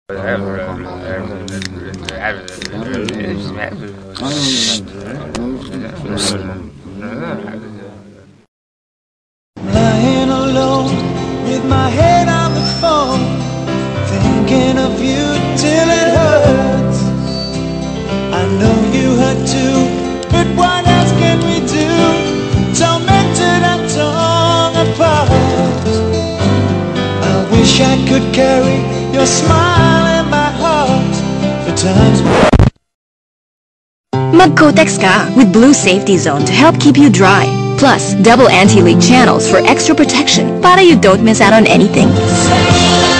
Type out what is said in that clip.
Lying alone with my head on the phone, thinking of you till it hurts. I know you hurt too, but what else can we do? Tormented and torn apart. I wish I could carry your smile in my heart for times. Mag-Kotex ka with Blue Safety Zone to help keep you dry. Plus, double anti-leak channels for extra protection para you don't miss out on anything.